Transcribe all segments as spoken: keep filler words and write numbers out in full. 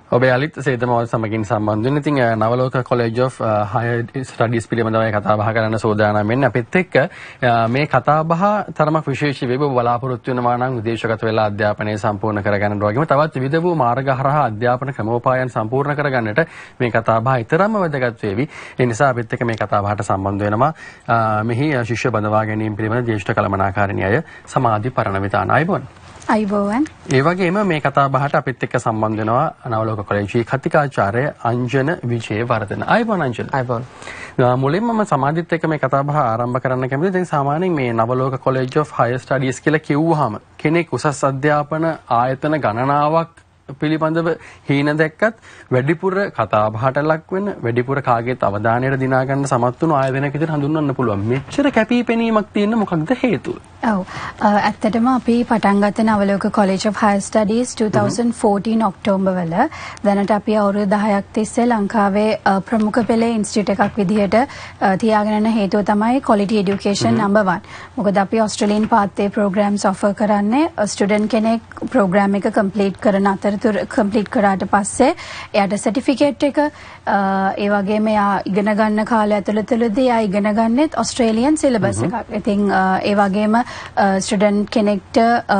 ඔබේ අලිත් Seda Mawatha සමගින් සම්බන්ධ වෙන. ඉතින් Navaloka College of Higher Studies පිළිබඳව කතා බහ කරන්න සෝදානම් වෙන්නේ. අපිත් එක්ක මේ කතා බහ තරමක් විශේෂ වෙව බලාපොරොත්තු වෙනවා නම් විදේශගත වෙලා අධ්‍යාපනය සම්පූර්ණ කරගන්න වගේම තවත් විවිධ වූ මාර්ග හරහා අධ්‍යාපන ක්‍රමෝපායන් සම්පූර්ණ කරගන්නට මේ කතා බහ ඊතරම්ම වැදගත් වේවි. ඒ නිසා අපිත් එක්ක මේ කතා බහට සම්බන්ධ වෙනවා මෙහි ශිෂ්‍ය බඳවා ගැනීම පිළිබඳ ජ්‍යෙෂ්ඨ කළමනාකාරිණී අය සමාධි පරණවිතාන අයබෝන්. අයිබෝවන්. ඒ වගේම මේ කතා බහට අපිත් එක්ක සම්බන්ධ වෙනවා නවලෝක කොලෙජයේ කතිකාචාර්ය අංජන විජේවර්ධන. අයිබෝන් අංජන. අයිබෝන්. මුලින්ම මම සමාධිත් එක්ක මේ කතා බහ ආරම්භ කරන්න කැමතියි. දැන් සාමාන්‍යයෙන් මේ Navaloka college of higher studies කියලා කිව්වහම කෙනෙක් උසස් අධ්‍යාපන ආයතන ගණනාවක් පිළිබඳව හීන දැක්කත් වැඩිපුර කතා බහට ලක් වෙන වැඩිපුර කාගේත් අවධානයට දිනා ගන්න සමත් වුණු ආයතනයක් විදිහට හඳුන්වන්න පුළුවන්. මෙච්චර කැපිපෙනීමක් තියෙන මොකක්ද හේතුව? ඔව් ඇත්තටම අපි පටන් ගත්ත Navaloka College of Higher Studies twenty fourteen October වල දැනට අපි අවුරුදු දහයක් තිස්සේ ලංකාවේ ප්‍රමුඛ පෙළේ ඉන්ස්ටිටියුට් එකක් විදිහට තියාගෙන යන හේතුව තමයි quality education number one. මොකද අපි Australian pathway programs offer කරන්නේ ස්ටුඩන්ට් කෙනෙක් ප්‍රෝග්‍රෑම් එක කම්ප්ලීට් කරන අතරතුර කම්ප්ලීට් කරාට පස්සේ එයාට සර්ටිෆිකේට් එක ඒ වගේම එයා ඉගෙන ගන්න කාලය ඇතුළතදී එයා ඉගෙන ගන්නෙත් ඔස්ට්‍රේලියන් සිලබස් එකක්. ඉතින් ඒ වගේම ස්ටුඩන්ට් කෙනෙක්ට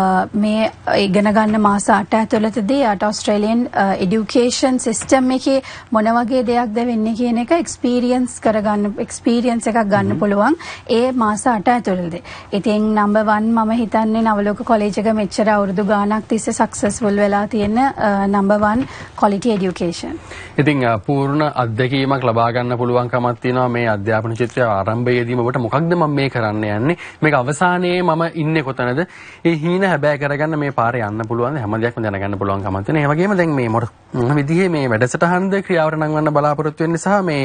මේ ඉගෙන ගන්න මාස අට ඇතුළතදී යාට ඔස්ට්‍රේලියන් এডুকেෂන් සිස්ටම් එකේ මොන වගේ දෙයක්ද වෙන්නේ කියන එක එක්ස්පීරියන්ස් කරගන්න එක්ස්පීරියන්ස් එකක් ගන්න පුළුවන් ඒ මාස අට ඇතුළතදී. ඉතින් නම්බර් වන් මම හිතන්නේ නවලෝක කොලෙජ් එක මෙච්චර අවුරුදු ගාණක් තිස්සේ සක්සස්ෆුල් වෙලා තියෙන නම්බර් වන් quality education. ඉතින් පූර්ණ අත්දැකීමක් ලබා ගන්න පුළුවන්කමක් තියෙනවා මේ අධ්‍යාපන ක්ෂේත්‍රයේ ආරම්භයේදීම ඔබට මොකක්ද මම මේ කරන්න යන්නේ මේක අවසානයේ මම ඉන්නේ කොතනද ඒ හීන හැබෑ කරගන්න මේ පාරේ යන්න පුළුවන් හැම දෙයක්ම දැනගන්න පුළුවන්කමක් තියෙනවා. ඒ වගේම දැන් මේ මොන විදිහේ මේ වැඩසටහනද ක්‍රියාවට නංවන්න බලාපොරොත්තු වෙන්නේ සහ මේ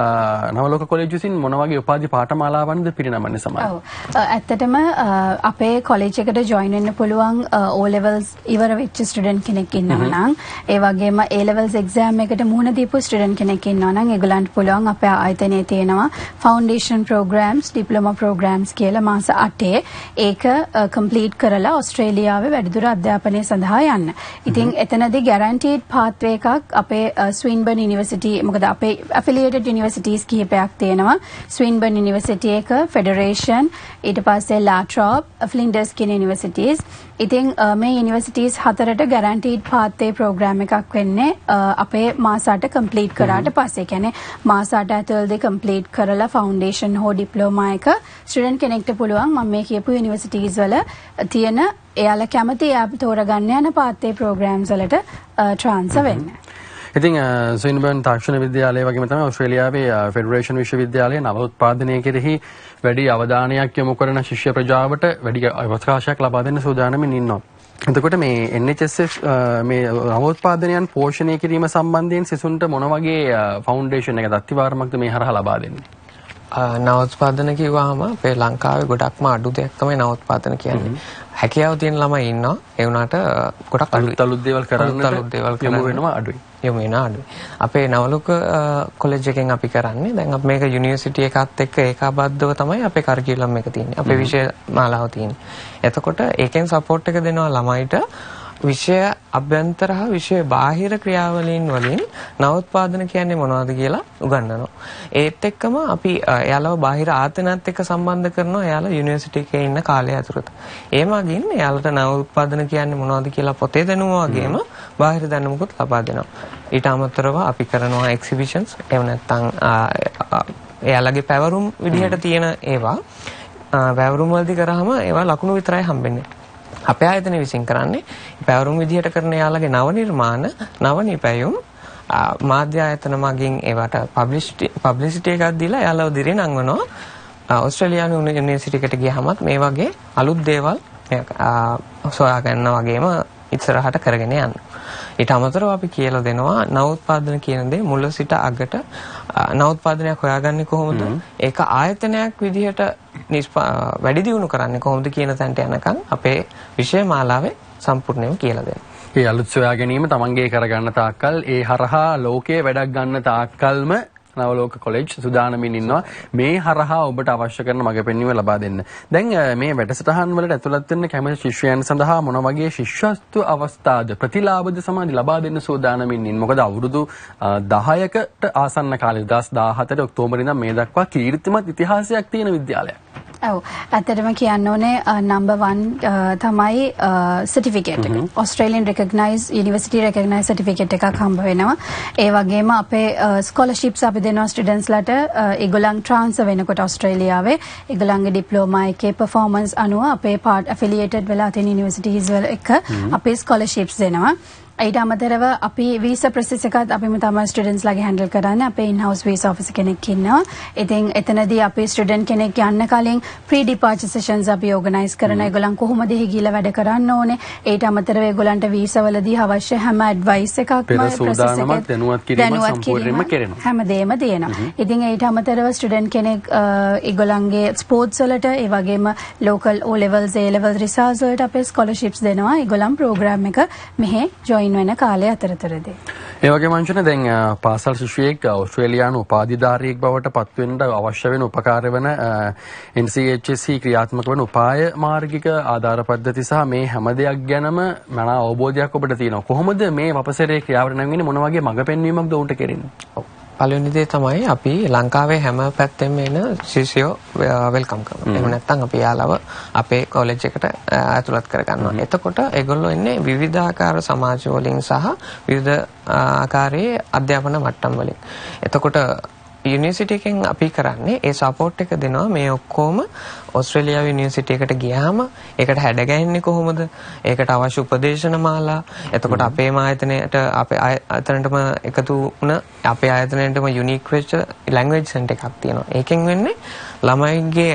නවලෝක කොලෙජ් විසින් මොන වගේ උපාධි පාඨමාලාවන්ද පිරිනමන්නේ සමාන? ඔව් ඇත්තටම අපේ කොලෙජ් එකට ජොයින් වෙන්න පුළුවන් O levels ඉවර වෙච්ච ස්ටුඩන්ට් කෙනෙක් ඉන්නවා නම් ඒ වගේම A levels exam එකට මුහුණ දීපු ස්ටුඩන්ට් කෙනෙක් ඉන්නවා නම් ඒගොල්ලන්ට පුළුවන් අපේ ආයතනයේ තියෙනවා ෆවුන්ඩේෂන් ප්‍රෝග්‍රෑම්ස් ඩිප්ලෝමා ප්‍රෝග්‍රෑම්ස් කියලා මාස අටේ ඒක කම්ප්ලීට් කරලා ඕස්ට්‍රේලියාවේ වැඩිදුර අධ්‍යාපනය සඳහා යන්න. ඉතින් එතනදී ගැරන්ටීඩ් පාත්වේ එකක් අපේ ස්වින්බර්න් යුනිවර්සිටි මොකද අපේ ඇෆිලියේටඩ් යුනිවර්සිටීස් කිහිපයක් තියෙනවා. ස්වින්බර්න් යුනිවර්සිටි එක ෆෙඩරේෂන් ඊට පස්සේ ලාට්‍රොප් ෆ්ලින්ඩර්ස් කියන යුනිවර්සිටීස්. ඉතින් මේ යුනිවර්සිටීස් හතරට ගැරන්ටීඩ් පාත්වේ ප්‍රෝග්‍රෑම් එකක් වෙන්නේ අපේ මාස අට කම්ප්ලීට් කරාට පස්සේ. කියන්නේ මාස අට ඇතුළතදී කම්ප්ලීට් කරලා ෆවුන්ඩේෂන් හෝ ඩිප්ලෝමා එක ස්ටුඩන්ට් කෙනෙක්ට පුළුවන් මම මේ කියපු යුනිවර්සිටීස් වල තියෙන එයාලා කැමති එයා තෝරගන්න යන පාත්වේ ප්‍රෝග්‍රෑම්ස් වලට ට්‍රාන්ස්ෆර් වෙන්න. ඉතින් ස්වින්බර්න් තාක්ෂණ විද්‍යාලය වගේම තමයි ඕස්ට්‍රේලියාවේ ෆෙඩරේෂන් විශ්වවිද්‍යාලයේ නව උත්පාදනය කෙරෙහි වැඩි අවධානයක් යොමු කරන ශිෂ්‍ය ප්‍රජාවට වැඩි අවකාශයක් ලබා දෙන්න සූදානමින් ඉන්නවා. එතකොට මේ N H S මේ නවෝත්පාදනයන් පෝෂණය කිරීම සම්බන්ධයෙන් සිසුන්ට මොන වගේ ෆවුන්ඩේෂන් එකක් අත්විවරමක්ද මේ හරහා ලබා දෙන්නේ? නවෝත්පාදන කිව්වහම අපේ ලංකාවේ ගොඩක්ම අඩු දෙයක් තමයි නවෝත්පාදන කියන්නේ. හැකියාව තියෙන ළමයි ඉන්නවා. ඒ වුණාට ගොඩක් අලුත් අලුත් දේවල් කරන්න අලුත් දේවල් යොමු වෙනවා අඩුයි. යොමු වෙනවා අඩුයි. අපේ නවලෝක කොලෙජ් එකෙන් අපි කරන්නේ දැන් අපි මේක යුනිවර්සිටි එකත් එක්ක ඒකාබද්ධව තමයි අපේ කරිකියුලම් එක තියෙන්නේ. අපේ විෂය මාලාව තියෙන්නේ. එතකොට ඒකෙන් සපෝට් එක දෙනවා ළමයිට විෂය අභ්‍යන්තර හා විෂය බාහිර ක්‍රියාවලීන් වලින් නවෝත්පාදන කියන්නේ මොනවද කියලා උගන්වනවා. ඒත් එක්කම අපි එයාලව බාහිර ආයතනත් එක්ක සම්බන්ධ කරනවා එයාලා යුනිවර්සිටි එකේ ඉන්න කාලය ඇතුළත. ඒ වගේම එයාලට නවෝත්පාදන කියන්නේ මොනවද කියලා පොතේ දැනුම වගේම බාහිර දැනුමකුත් ලබා දෙනවා. ඊට අමතරව අපි කරනවා එක්සිබිෂන්ස් එහෙම නැත්නම් එයාලගේ පැවරුම් විදිහට තියෙන ඒවා පැවරුම් වලදී කරාම ඒවා ලකුණු විතරයි හම්බෙන්නේ. අපේ ආයතනය විසින් කරන්නේ පැවරුම් විදිහට කරන යාළගේ නව නිර්මාණ නව නිපැයුම් මාධ්‍ය ආයතන මගින් ඒවට පබ්ලිසිටි එකක් දීලා යාළව දිරේ නංවනවා ඕස්ට්‍රේලියානු යුනිවර්සිටි එකට ගියාමත් මේ වගේ අලුත් දේවල් සොයා ගන්න වගේම ඉස්සරහට කරගෙන යන්න. ඊට අමතරව අපි කියලා දෙනවා නවෝත්පාදන කියන දේ මුල සිට අගට නවෝත්පාදනයක් හොයාගන්නේ කොහොමද? ඒක ආයතනයක් විදිහට වැඩි දියුණු කරන්නේ කොහොමද කියන තැනට යනකම් අපේ විෂය මාලාවේ සම්පූර්ණයෙන්ම කියලා දෙනවා. ඒ අලුත් සොයා ගැනීම තමන්ගේ කරගන්න තාක්කල් ඒ හරහා ලෝකයේ වැඩක් ගන්න තාක්කල්ම නවලෝක කොලෙජ් සූදානමින් ඉන්නවා මේ හරහා ඔබට අවශ්‍ය කරන මඟ පෙන්වීම ලබා දෙන්න. දැන් මේ වැඩසටහන් වලට ඇතුළත් වෙන්න කැමති ශිෂ්‍යයන් සඳහා මොන වගේ ශිෂ්‍යත්ව අවස්ථාද ප්‍රතිලාභද සමාධි ලබා දෙන්න සූදානමින් ඉන්නේ. මොකද අවුරුදු දහයකට ආසන්න කාලේ දෙදාස් දාහතර ඔක්තෝබර් ඉඳන් මේ දක්වා කීර්තිමත් ඉතිහාසයක් තියෙන විද්‍යාලයක්. ඔව් ඇත්තටම කියන්න ඕනේ නම්බර් වන් තමයි සර්ටිෆිකේට් එක. Australian recognise university recognise certificate එකක් හම්බ වෙනවා. ඒ වගේම අපේ ස්කෝලර්ෂිප්ස් අපි දෙනවා ස්ටුඩන්ට්ස්ලාට ඒගොල්ලන් ට්‍රාන්ස්ෆර් වෙනකොට ඕස්ට්‍රේලියාවේ ඒගොල්ලන්ගේ ඩිප්ලෝමා එකේ පර්ෆෝමන්ස් අනුව අපේ පාර්ට් ඇෆිලියේටඩ් වෙලා තියෙන යුනිවර්සිටිස් වල එක අපේ ස්කෝලර්ෂිප්ස් දෙනවා. ඊට අමතරව අපි වීසා ප්‍රොසෙස් එකත් අපිම තමයි ස්ටුඩන්ට්ස් ලාගේ හැන්ඩල් කරන්නේ. අපේ ඉන් හවුස් වීසා ඔෆිසර් කෙනෙක් ඉන්නවා. ඉතින් එතනදී අපි ස්ටුඩන්ට් කෙනෙක් යන්න කලින් ප්‍රී ඩිපාර්චර් සෙෂන්ස් අපි ඕගනයිස් කරන. ඒගොල්ලන් කොහොමද එහි ගිහලා වැඩ කරන්න ඕනේ. ඊට අමතරව ඒගොල්ලන්ට වීසා වලදී අවශ්‍ය හැම ඇඩ්වයිස් එකක්ම ප්‍රොසෙස් එකේ දැනුවත් කිරීම සම්පූර්ණයෙන්ම කරනවා. හැමදේම තියෙනවා. ඉතින් ඊට අමතරව ස්ටුඩන්ට් කෙනෙක් ඒගොල්ලන්ගේ ස්පෝර්ට්ස් වලට ඒ වගේම local O levels A levels research වලට අපේ ස්කෝලර්ෂිප්ස් දෙනවා. ඒගොල්ලන් ප්‍රෝග්‍රෑම් එක මෙහෙ ජොයින් වෙන කාලය අතරතුරදී. ඒ වගේම අංශන දැන් පාසල් ශිෂ්‍යයෙක් ඕස්ට්‍රේලියානු උපාධිධාරියෙක් බවට පත් වෙන්න අවශ්‍ය වෙන උපකාර වෙන N C H S ක්‍රියාත්මක වෙන උපාය මාර්ගික ආධාර පද්ධති සහ මේ හැම දෙයක් ගැනම මන අවබෝධයක් ඔබට තියෙනවා. කොහොමද මේ වපසරේ ක්‍රියාවට නැංගෙන්නේ මොන වගේ මඟ පෙන්වීමක්ද උන්ට කෙරෙන්නේ? පළවෙනි දේ තමයි අපි ලංකාවේ හැම පැත්තෙම එන ශිෂ්‍යයෝ වෙල්කම් කරනවා. එහෙම නැත්නම් අපි යාලව අපේ කොලෙජ් එකට ඇතුළත් කරගන්නවා. එතකොට ඒගොල්ලෝ එන්නේ විවිධාකාර සමාජ වලින් සහ විවිධ ආකාරයේ අධ්‍යාපන මට්ටම් වලින්. එතකොට යුනිවර්සිටි එකෙන් අපි කරන්නේ ඒ සපෝට් එක දෙනවා මේ ඔක්කොම ඕස්ට්‍රේලියාවේ යුනිවර්සිටි එකට ගියාම ඒකට හැඩගැහෙන්නේ කොහොමද? ඒකට අවශ්‍ය උපදේශන මාලා. එතකොට අපේ ආයතනයට අපේ ආයතනයටම එකතු වුණ අපේ ආයතනයටම යුනික් වෙච්ච ලැන්ග්වේජ් සෙන්ටර් එකක් තියෙනවා. ඒකෙන් වෙන්නේ ළමයිගේ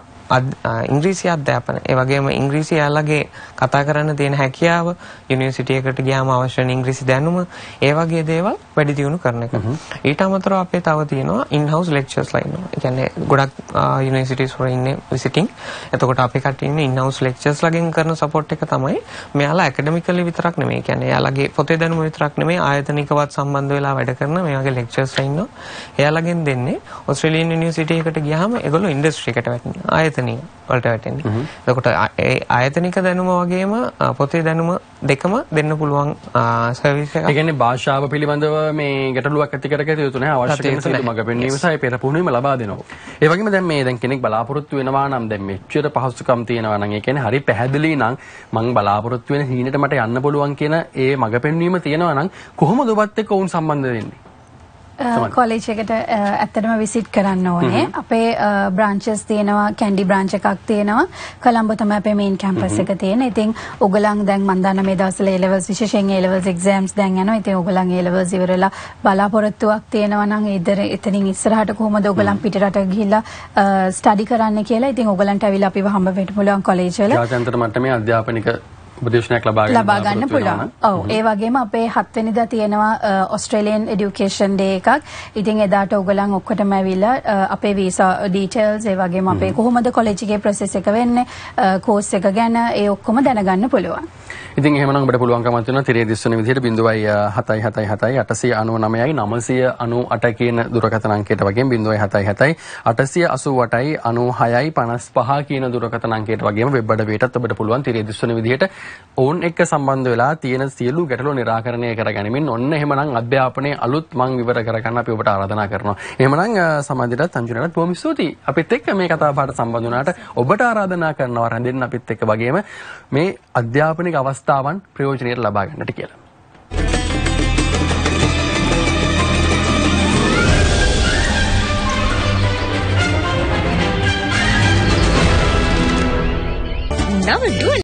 ඉංග්‍රීසි අධ්‍යාපන ඒ වගේම ඉංග්‍රීසි යාළගේ කතා කරන්න තියෙන හැකියාව යුනිවර්සිටි එකට ගියාම අවශ්‍ය වෙන ඉංග්‍රීසි දැනුම ඒ වගේ දේවල් වැඩි දියුණු කරන එක. ඊට අමතරව අපේ තව තියෙනවා ඉන් හවුස් ලෙක්චර්ස්ලා ඉන්නවා. ඒ කියන්නේ ගොඩක් යුනිවර්සිටිස් වල ඉන්නේ විසිටින්. එතකොට අපේ කට්ටිය ඉන්නේ ඉන් හවුස් ලෙක්චර්ස්ලාගෙන් කරන සපෝට් එක තමයි මෙයාලා ඇකඩමිකලි විතරක් නෙමෙයි. ඒ කියන්නේ යාළගේ පොතේ දැනුම විතරක් නෙමෙයි ආයතනිකවත් සම්බන්ධ වෙලා වැඩ කරන මේ වගේ ලෙක්චර්ස්ලා ඉන්නවා. එයාලගෙන් දෙන්නේ ඕස්ට්‍රේලියන් යුනිවර්සිටි එකකට ගියාම ඒගොල්ලෝ ඉන්ඩස්ට්‍රි එකට වැටෙනවා. ආයතන වලට වැටෙන්නේ. එතකොට ඒ ආයතනික දැනුම වගේම පොතේ දැනුම දෙකම දෙන්න පුළුවන් සර්විස් එකක්. ඒ කියන්නේ භාෂාව පිළිබඳව මේ ගැටලුවක් ඇති කරගත යුතු නැහැ. අවශ්‍ය කරන සියලු මඟ පෙන්වීම සහ පෙරපුහුණුවීම ලබා දෙනවා. ඒ වගේම දැන් මේ දැන් කෙනෙක් බලාපොරොත්තු වෙනවා නම් දැන් මෙච්චර පහසුකම් තියෙනවා නම් ඒ කියන්නේ හරි පැහැදිලි නම් මං බලාපොරොත්තු වෙන හීනට මට යන්න පුළුවන් කියන ඒ මඟ පෙන්වීම තියෙනවා නම් කොහොමද ඔබත් එක්ක වුන් සම්බන්ධ වෙන්නේ? කොලෙජ් එකට ඇත්තටම විසිට් කරන්න ඕනේ. අපේ බ්‍රාන්චස් තියෙනවා. කැන්ඩි බ්‍රාන්ච් එකක් තියෙනවා. කොළඹ තමයි අපේ මේන් කැම්පස් එක තියෙන්නේ. ඉතින් ඔයගොල්ලන් දැන් මන් දන්න මේ දවස්වල A levels විශේෂයෙන් A levels exams දැන් යනවා. ඉතින් ඔයගොල්ලන් A levels ඉවරලා බලාපොරොත්තුවක් තියෙනවා නම් ඉතින් එතනින් ඉස්සරහට කොහොමද ඔයගොල්ලන් පිටරට ගිහිල්ලා ස්ටඩි කරන්න කියලා. ඉතින් ඔයගොල්ලන්ට අවිලා අපිව හම්බ වෙන්න පුළුවන් කොලෙජ් වල. ජාත්‍යන්තර මට්ටමේ අධ්‍යාපනික උපදේශනයක් ලබා ලබා ගන්න පුළුවන්. ඔව් ඒ වගේම අපේ හත් වෙනිදා තියෙනවා ඔස්ට්‍රේලියන් এডুকেෂන් ඩේ එකක්. ඉතින් එදාට ඔයගොල්ලන් ඔක්කොටම ඇවිල්ලා අපේ වීසා ඩීටේල්ස් ඒ වගේම අපේ කොහොමද කොලෙජ් එකේ ප්‍රොසෙස් එක වෙන්නේ කෝස් එක ගැන ඒ ඔක්කොම දැනගන්න පුළුවන්. ඉතින් එහෙමනම් ඔබට පුළුවන්කමක් තියෙනවා තිරේ දිස්වන විදිහට zero seven seven seven seven eight nine nine nine nine eight කියන දුරකථන අංකයට වගේම zero seven seven seven eight eight eight nine six five කියන දුරකථන අංකයට වගේම වෙබ් අඩවියටත් ඔබට පුළුවන් තිරේ දිස්වන විදිහට ඔවුන් එක්ක සම්බන්ධ වෙලා තියෙන සියලු ගැටලු निराකරණය කරගනිමින් ඔන්න එහෙමනම් අධ්‍යාපනයේ අලුත් මං විවර කරගන්න අපි ඔබට ආරාධනා කරනවා. එහෙමනම් සමාධියටත් අංජනටත් බොහොම ස්තුතියි. අපිත් එක්ක මේ කතා බහට සම්බන්ධ වුණාට ඔබට ආරාධනා කරනවා රැඳෙන්න අපිත් එක්ක වගේම මේ අධ්‍යාපනික අවස්ථාවන් ප්‍රයෝජනෙට ලබා ගන්නට කියලා. නව